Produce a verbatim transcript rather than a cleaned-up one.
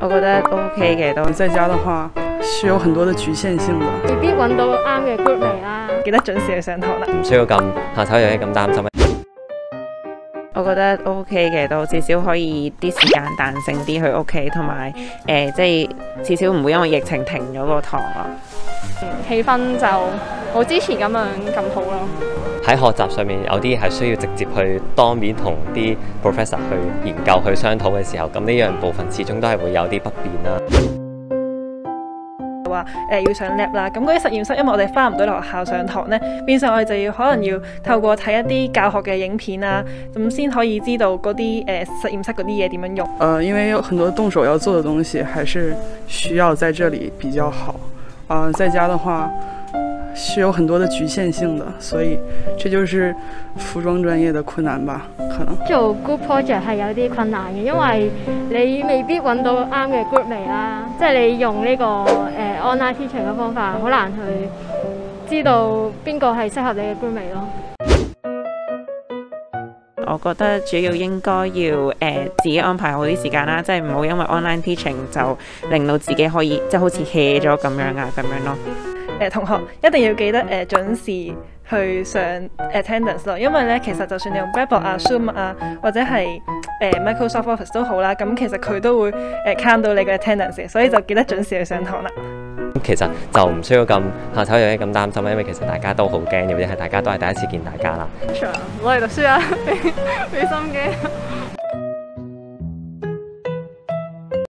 我覺得 OK 嘅都。 在家的話是有很多的局限性的， 未必揾到啱嘅 group 嚟啦。 記得準時去上堂啦， 唔需要咁下手有嘢咁擔心。 我覺得 OK 嘅都，至少可以啲時間彈性啲去屋企，同埋誒即係至少唔會因為疫情停咗個堂咯。 氣氛就冇之前咁樣咁好咯。 喺學習上面有啲係需要直接去當面同啲 professor 去研究去商討嘅時候，咁呢樣部分始終都係會有啲不便啦。 話誒要上 lab 啦，咁嗰啲實驗室，因為我哋翻唔到嚟學校上堂咧，變相我哋就要可能要透過睇一啲教學嘅影片啊，咁先可以知道嗰啲誒實驗室嗰啲嘢點樣用。 呃，因為有很多動手要做的東西，還是需要在這裡比較好。啊、呃，在家的話是有很多的局限性的，所以這就是服裝專業的困難吧，可能。 做 group project 係有啲困難嘅，因為你未必揾到啱嘅 group 嚟啦，即係你用呢、這個誒、呃、online teaching 嘅方法，好難去知道邊個係適合你嘅 group 嚟咯。 我覺得主要應該要誒、呃、自己安排好啲時間啦，即係唔好因為 online teaching 就令到自己可以即係好似 hea 咗咁樣啊咁樣咯。 誒、呃、同學一定要記得誒、呃、準時去上 attendance 咯，因為咧其實就算你用 Blackboard 啊、Zoom 啊或者係誒、呃、Microsoft Office 都好啦，咁其實佢都會誒 count 到你嘅 attendance 嘅，所以就記得準時去上堂啦。 咁其實就唔需要咁下手有嘢咁擔心，因為其實大家都好驚，或者係大家都係第一次見大家啦。 攞嚟讀書啊，俾俾心機。